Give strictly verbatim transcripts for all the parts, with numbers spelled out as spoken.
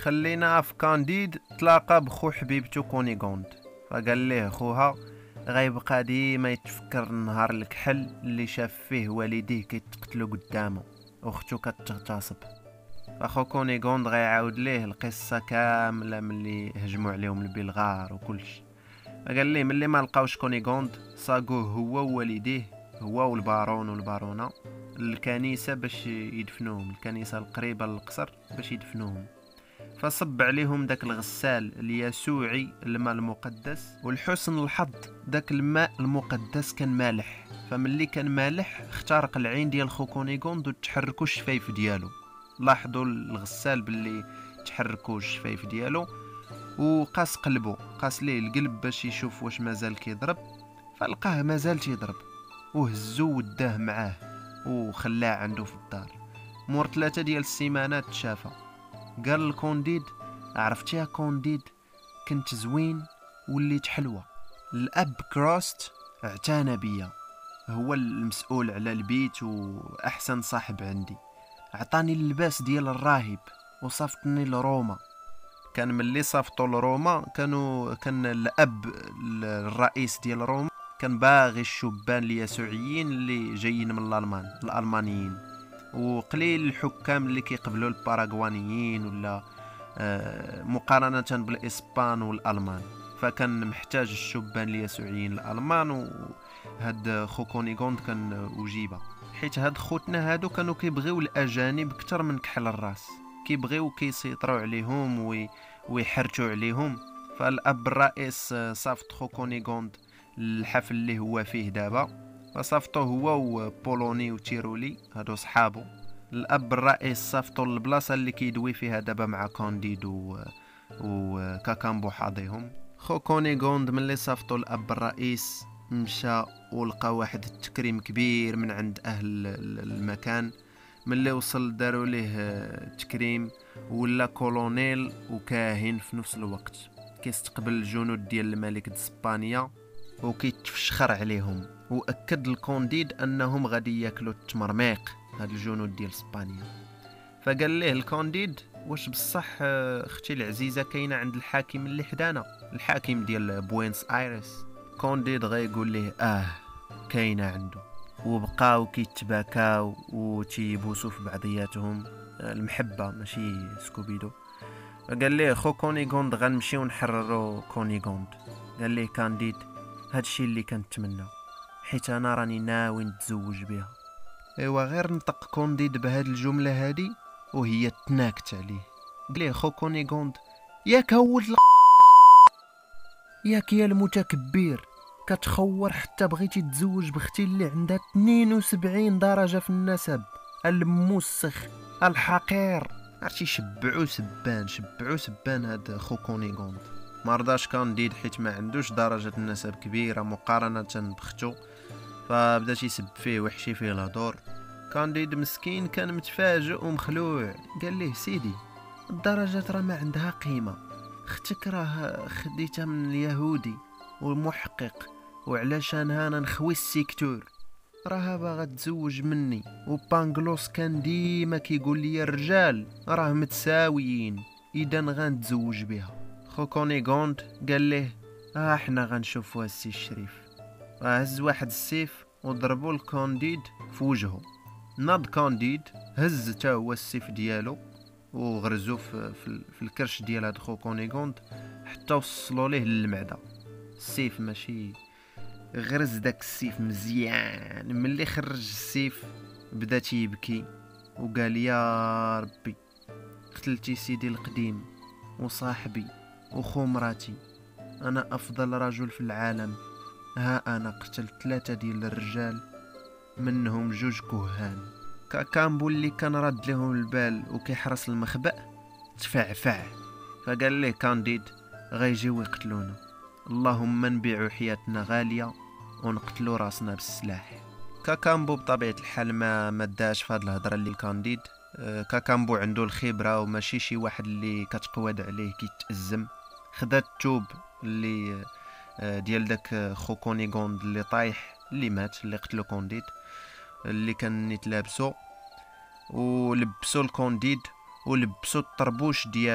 خلينا في كانديد تلاقى بخو حبيبتو كونيغوند، فقال ليه خوها غيبقى ديما يتفكر النهار الكحل اللي شاف فيه والديه كيتقتلوا قدامه واختو كتغتصب. اخو كونيغوند غيعاود ليه القصه كامله ملي هجموا عليهم البلغار وكلشي. قال ليه ملي ما لقاوش كونيغوند صاقوه هو ووالديه، هو والبارون والبارونه، الكنيسه باش يدفنوهم، الكنيسه القريبه للقصر باش يدفنوهم. فصب عليهم داك الغسال اليسوعي الماء المقدس، والحسن الحظ داك الماء المقدس كان مالح، فملي كان مالح اخترق العين ديال خو كونيغوند وتحركوا الشفايف ديالو. لاحظوا الغسال باللي تحركوا الشفايف ديالو وقاس قلبه، قاس ليه القلب باش يشوف واش مازال كيضرب، فلقاه مازال تيضرب وهزو وداه معاه وخلاه عنده في الدار. مور ثلاثة ديال السيمانات تشافى. قال لكونديد عرفتي يا كونديد كنت زوين وليت حلوة. الاب كروست اعتنى بيا، هو المسؤول على البيت واحسن صاحب عندي، عطاني اللباس ديال الراهب وصافتني لروما. كان ملي صافتو لروما كانوا كان الاب الرئيس ديال روما كان باغي الشبان اليسوعيين اللي جايين من الالمان الالمانيين، وقليل الحكام اللي كيقبلوا الباراغوانيين ولا آه مقارنه بالاسبان والالمان، فكان محتاج الشبان اليسوعيين الالمان. وهاد خو كونيغوند كان وجيبه، حيت هاد خوتنا هادو كانوا كيبغيو الاجانب اكثر من كحل الراس، كيبغيو كيسيطروا عليهم وي ويحرتوا عليهم. فالاب الرئيس صافط خو كونيغوند الحفل اللي هو فيه دابا، فصافتو هو وبولوني وتيرولي هادو صحابو. الاب الرئيس صافتو البلاصه اللي كيدوي فيها دابا مع كونديد و وكاكامبو حاضيهم. خو كونيغوند ملي صافتو الاب الرئيس مشى ولقى واحد التكريم كبير من عند اهل المكان. ملي وصل داروا ليه تكريم ولا كولونيل وكاهن في نفس الوقت، كيستقبل الجنود ديال الملك اسبانيا وكيتفشخر عليهم، واكد الكونديد انهم غادي ياكلوا التمرميق هاد الجنود ديال اسبانيا. فقال ليه الكونديد واش بصح اختي العزيزه كاينه عند الحاكم اللي حدانا، الحاكم ديال بوينس ايرس؟ كونديد غيقول ليه اه كاينه عنده، وبقاو كيتباكاو وتيبوسوا في بعضياتهم، المحبه ماشي سكوبيدو. قال ليه خو كونيغوند غنمشيو نحرروا كونيغوند. قال ليه كانديد هادشي اللي كنتمنى، حيت انا راني ناوي نتزوج بها. ايوا غير نطق كونديد بهاد الجمله هادي وهي تناكت عليه. قال ليه خو كونيغوند ياك هود ال... ياك يا المتكبر كتخور حتى بغيتي تزوج بختي اللي عندها اثنين وسبعين درجه في النسب، الموسخ الحقير. عرفتي شبعو سبان شبعو سبان هاد خو كونيغوند. مرضاش كانديد حيت ما عندوش درجه النسب كبيره مقارنه بختو، فبدا يسب فيه ويحشي فيه الهضور. كانديد مسكين كان متفاجئ ومخلوع. قال ليه سيدي الدرجات راه ما عندها قيمه، اختك راه خديتها من اليهودي والمحقق، وعلاش انا انا نخوي السيكتور، راها باغا تزوج مني، وبانغلوس كان ديما كيقول لي الرجال راه متساويين اذا غنتزوج بها. خو كونيغوند قال ليه اه احنا غنشوفوا السي الشريف. هز واحد السيف وضربوا الكونديد في وجهه. ناض كونديد هز تا هو السيف ديالو وغرزو في, في, في الكرش ديال هاد خو كونيغوند حتى وصلوا ليه للمعده. السيف ماشي غرز داك السيف مزيان. ملي خرج السيف بدا تيبكي وقال يا ربي قتلتي سيدي القديم وصاحبي وخو مراتي، انا افضل رجل في العالم، ها انا قتلت ثلاثه ديال الرجال منهم جوج كهان. كاكامبو اللي كان رد لهم البال وكيحرس المخبأ تفعفع، فقال ليه كانديد غيجيو يقتلونا، اللهم نبيعوا حياتنا غاليه ونقتلوا راسنا بالسلاح. كاكامبو بطبيعه الحال ما مداش في هاد الهضره اللي كانديد. كاكامبو عنده الخبره وماشي شي واحد اللي كتقواد عليه كيتأزم. خدا التوب اللي ديال داك خو كونيغوند اللي طايح اللي مات اللي قتلو كونديد اللي كان يتلابسو، ولبسو الكونديد ولبسو الطربوش ديالو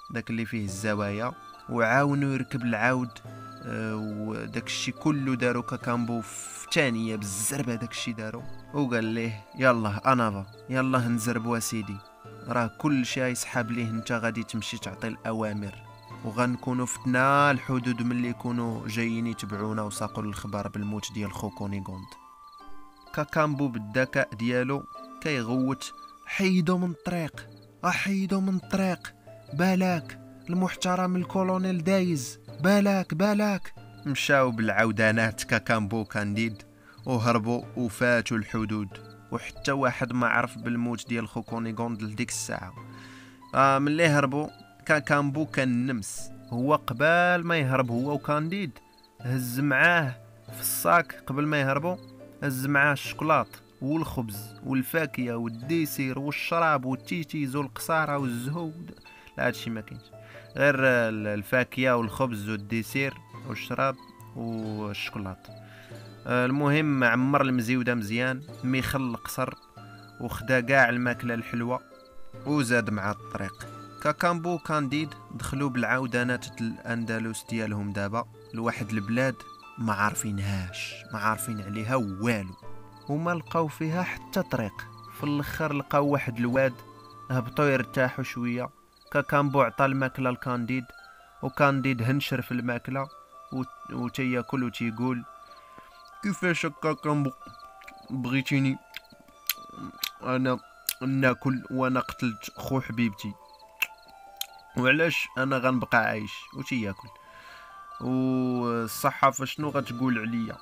داك اللي فيه الزوايا، وعاونو يركب العود. أه وداك الشيء كله دارو كاكامبو في ثانيه بالزربه، داك الشيء دارو. وقال ليه يلا انافا، يلا نزربوا سيدي، راه كل شيء يسحب ليه، انت غادي تمشي تعطي الاوامر، وغنكونوا فتنا الحدود ملي يكونوا جايين يتبعونا وساقوا الخبر بالموت ديال خو كونيغوند. كاكامبو بالذكاء ديالو كيغوت: حيدو من الطريق، احيدو من الطريق، بالك المحترم الكولونيل دايز، بالك بالك. مشاو بالعودانات كاكامبو كانديد وهربوا وفاتوا الحدود، وحتى واحد ما عرف بالموت ديال خو كونيغوند لديك الساعه. آه ملي هربوا كاكامبو كان نمس، هو قبال ما يهرب هو وكانديد هز معاه في الصاك، قبل ما يهربوا هز معاه الشوكولات والخبز والفاكهه والديسير والشراب والتيتيز والقصاره والزهود. لا هادشي ما كاينش، غير الفاكهه والخبز والديسير والشراب والشوكولات. المهم عمر المزيوده مزيان، ميخل القصر، وخدا كاع الماكله الحلوه وزاد مع الطريق. كاكامبو كانديد دخلوا بالعودانات الاندلس ديالهم دابا لواحد البلاد ما عارفينهاش، ما عارفين عليها والو، وما لقاو فيها حتى طريق. في الاخر لقاو واحد الواد، هبطوا يرتاحوا شويه. كاكامبو عطى الماكله لكانديد، وكانديد هنشر في الماكله وتياكل وتيقول: كيفاش كاكامبو بغيتيني انا ناكل وانا قتلت خو حبيبتي، وعلاش انا غنبقى عايش؟ وتياكل. والصحافه شنو غتقول عليا؟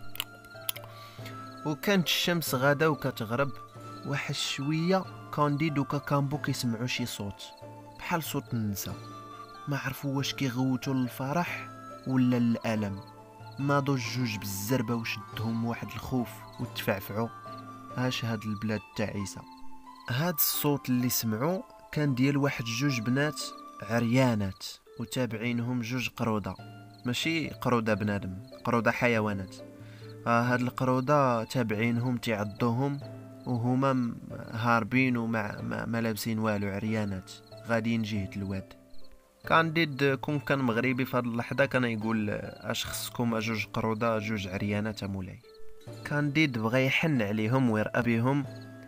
وكانت الشمس غادا وكتغرب. واحد شويه كانديد وكاكامبو كيسمعوا شي صوت بحال صوت النساء، ما عرفوا واش كيغوتوا للفرح ولا للالم. ناضوا الجوج بالزربه وشدهم واحد الخوف وتفعفعوا. هاش هاد البلاد التعيسه. هاد الصوت اللي سمعوا كان ديال واحد جوج بنات عريانات وتابعينهم جوج قرودة، ماشي قرودة بنادم، قرودة حيوانات. آه هاد القرودة تابعينهم تيعضوهم وهما هاربين وما ما لابسين والو، عريانات غاديين جهة الواد. كانديد كون كان مغربي في هاد اللحظة كان يقول: اش خصكم جوج قرودة جوج عريانات مولاي. كانديد بغى يحن عليهم ويرأى بهم،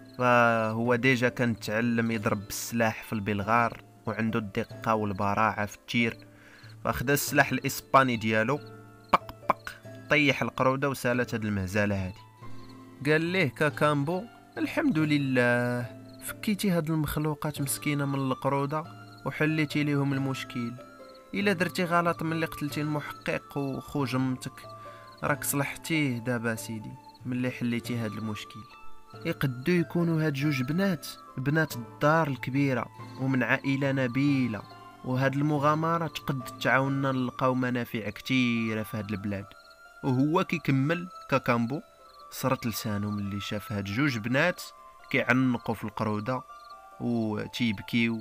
فهو ديجا كان تعلم يضرب بالسلاح في البلغار وعنده الدقة والبراعة في التير، فاخذ السلاح الاسباني ديالو بق بق طيح القرودة وسالت هاد المهزلة هادي. قال ليه كاكامبو: الحمد لله فكيتي هاد المخلوقات مسكينة من القرودة وحليتي ليهم المشكل. الا درتي غلط ملي قتلتي المحقق وخو جمتك راك صلحتيه دابا سيدي ملي حليتي هاد المشكل. يقدو يكونوا هاد جوج بنات بنات الدار الكبيرة ومن عائلة نبيلة، وهاد المغامرة تقد تعاوننا نلقاو منافع كتيرة في هاد البلاد. وهو كيكمل كاكامبو صرت لسانو ملي شاف هاد جوج بنات كيعنقوا في القرودة وتيبكيو،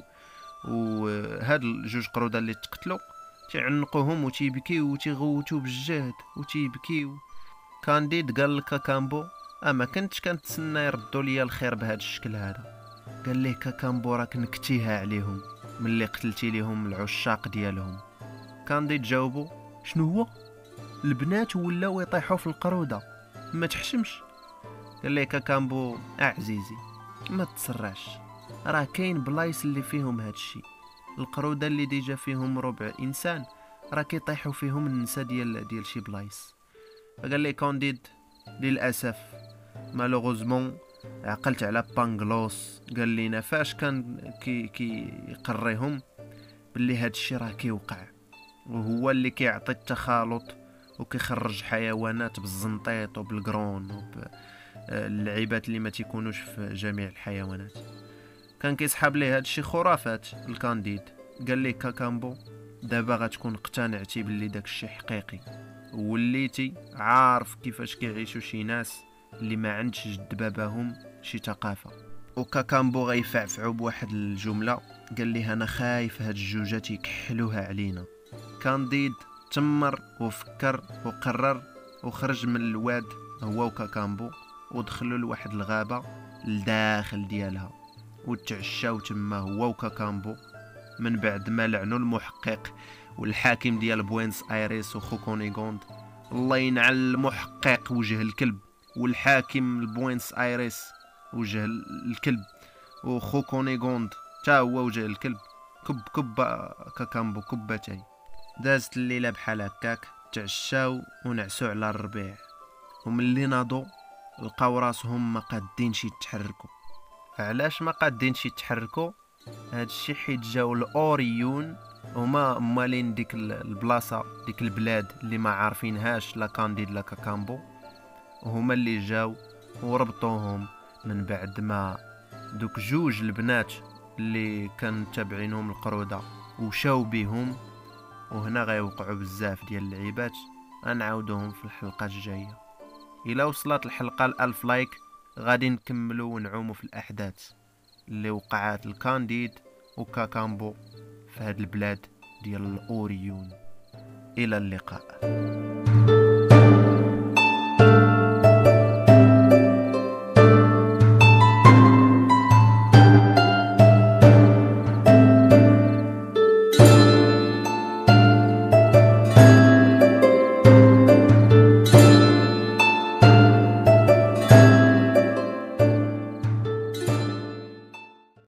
وهاد الجوج قرودة اللي تقتلوا تيعنقوهم وتيبكيو وتيغوتوا بالجهد وتيبكيو. كانديد قال لكاكامبو: اما كنتش كنتسنى يردوا ليا الخير بهذا الشكل هذا. قال ليه كاكامبو: راك نكتيها عليهم ملي قتلتي ليهم العشاق ديالهم. كانديد جاوبو: شنو هو؟ البنات ولاو يطيحوا في القروده، ما تحشمش. قال ليه كاكامبو: اعزيزي ما تسرعش، راه كاين بلايص اللي فيهم هاد الشيء. القروده اللي ديجا فيهم ربع انسان راه كيطيحوا فيهم النساء ديال ديال شي بلايص. قال لي كانديد: للاسف مالوغوزمون عقلت على بانغلوس، قال لينا فاش كان كي كيقريهم باللي هاد الشيء راه كيوقع، وهو اللي كيعطي التخالط وكيخرج حيوانات بالزنطيط وبالقرون وباللعيبات اللي ما تيكونوش في جميع الحيوانات. كان كيسحب ليه هاد الشيء خرافات الكانديد. قال لي كاكامبو: دابا غتكون اقتنعتي باللي داك الشيء حقيقي، وليتي عارف كيفاش كيعيشوا شي ناس اللي ما عندش جد باباهم شي ثقافه. وكاكامبو غيفعفعوا بواحد الجمله، قال لي: انا خايف هاد الجوجات يكحلوها علينا. كانديد تمر وفكر وقرر وخرج من الواد هو وكاكامبو ودخلوا لواحد الغابه لداخل ديالها وتعشاو تما هو وكاكامبو من بعد ما لعنوا المحقق والحاكم ديال بوينس ايريس وخو كونيغوند. الله ينعل المحقق وجه الكلب، والحاكم البوينس ايريس وجه الكلب، وخو كونيغوند تا هو وجه الكلب. كب كب كاكامبو كبتاي. دازت الليله بحال هكاك، تعشاو ونعسو على الربيع، وملي ناضو لقاو راسهم ما قادينش يتحركوا. علاش ما قادينش يتحركوا؟ هادشي حيت جاو الاوريون، هما مالين ديك البلاصه ديك البلاد اللي ما عارفينهاش لا كانديد لا كاكامبو، وهما اللي جاو وربطوهم من بعد ما دوك جوج البنات اللي كان تابعينهم القروده وشاو بهم. وهنا غيوقعوا بزاف ديال اللعيبات غنعاودوهم في الحلقه الجايه. الى وصلت الحلقه الألف لايك غادي نكملوا ونعوموا في الاحداث اللي وقعات الكانديد وكاكامبو في هاد البلاد ديال الاوريون. الى اللقاء.